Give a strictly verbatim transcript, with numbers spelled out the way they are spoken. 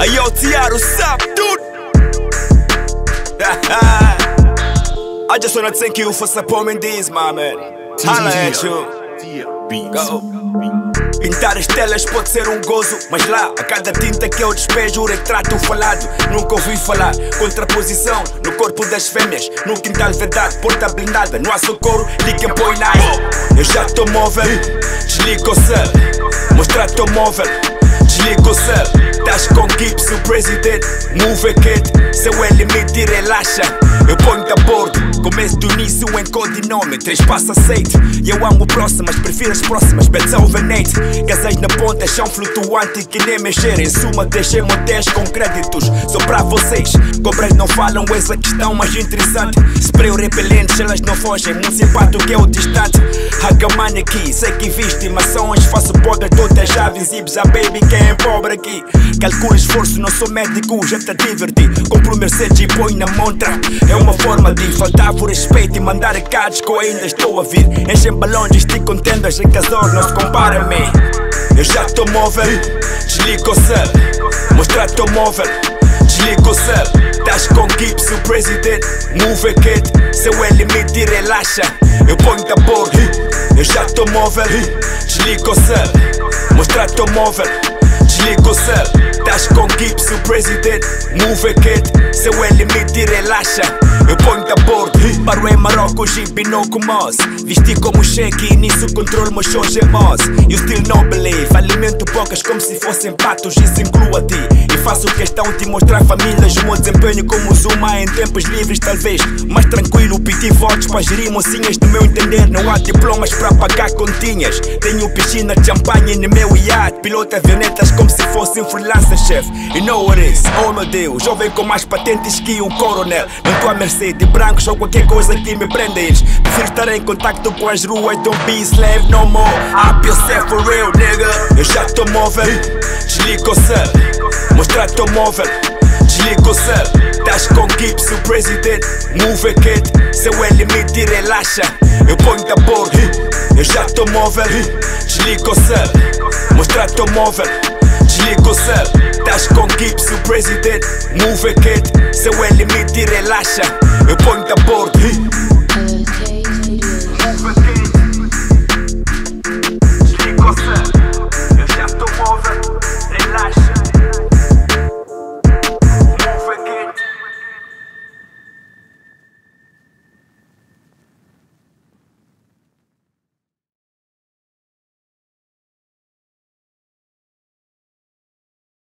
Hey yo, Tiara, what's up, dude? I just wanna thank you for supporting this, my man. Holla at you. Go. Pintar as telas pode ser um gozo, mas lá, a cada tinta que eu despejo, o retrato falado. Nunca ouvi falar, contraposição no corpo das fêmeas. No quintal verdade, porta blindada, não há socorro, liga põe na aí. Eu já tô móvel, desliga o céu. Mostrar teu móvel, desliga o céu. Estás com Gibbs, o presidente, move kid. Seu é limite e relaxa. Eu ponho-te a bordo, começo do início em codinome. Três passos aceite, e eu amo próximas, prefiro as próximas. Beethoven Nate, casais na ponta, chão flutuante que nem mexer. Em suma, deixei motéis com créditos só pra vocês. Cobras não falam, essa questão mais interessante. Spray repelente, elas não fogem, muito simpático que é o distante. Hagamane aqui, sei que viste estimações. Faço poder todas já visíveis, a baby quem é pobre aqui. Calculo esforço, não sou médico, já te diverti. Compro Mercedes e põe na montra. É uma forma de faltar o respeito e mandar recados que eu ainda estou a vir. Enchem balões, estico contendas, em casor não se compara a mim. Eu já tô móvel, desliga o céu. Mostrar teu móvel, desliga o céu. Estás com Gibbs, o presidente, move kid. Seu é limite e relaxa. Eu ponho-te a bordo, eu já tô móvel, desliga o céu. Mostrar teu móvel, desliga o céu. Estás com Gibbs, o presidente, move kid. Seu é limite e relaxa. Eu ponho-te a bordo, paro em Marrocos e Binoco Moss. Vesti como cheque e nisso controlo meus shows em Moss. You still não believe, alimento bocas como se fossem patos, isso inclui a ti. E faço questão de mostrar famílias o meu desempenho como Zuma em tempos livres talvez. Mais tranquilo, pedi votos para gerir mocinhas. No meu entender não há diplomas para pagar continhas. Tenho piscina de champanhe no meu iate. Piloto avionetas como se fosse um freelancer chef. You know what it is, oh meu Deus. Jovem com mais patentes que um coronel. Não tô a mercê de brancos ou qualquer coisa que me prenda eles. Prefiro estar em contacto com as ruas. Don't be slave no more, up yourself for real nigga. Eu já tô móvel, desliga o céu. Mostrar teu móvel, desliga o céu. Estás com Gibbs, o presidente, move kid. Seu é limite e relaxa. Eu ponho-te a bordo, eu já tô móvel, desliga o céu. Mostrar teu móvel,